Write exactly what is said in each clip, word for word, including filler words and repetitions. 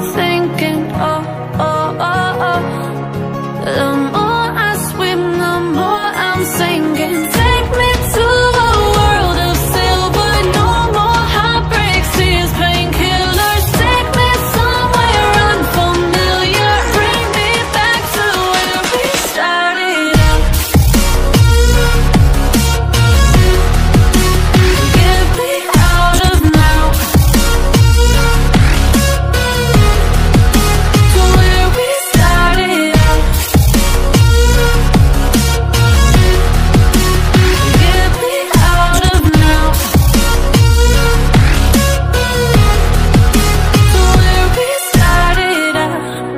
thinking, oh, oh, oh, oh. The more I swim, the more I'm sinking. Take me to a world of silver, no more heartbreaks, tears, painkillers. Take me somewhere unfamiliar, bring me back to where we started out. Get me out of now, to where we started out. Get me out of now, to where we started out.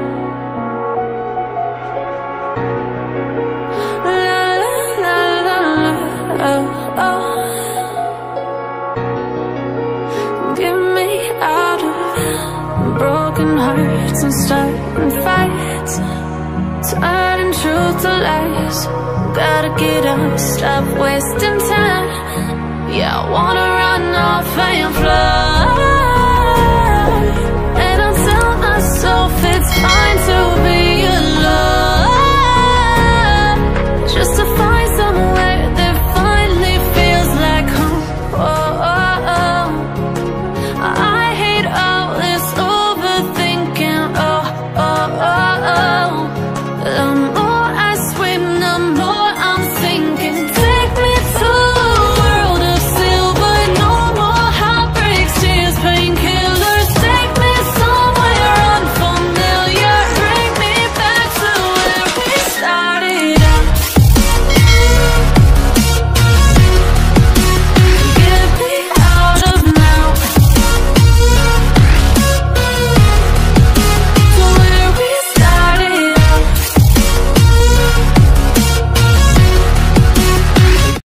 La la la la la, oh, oh. Get me out of broken hearts and starting fights, turning truth to lies. Gotta get up, stop wasting time. Yeah, I wanna run off and fly.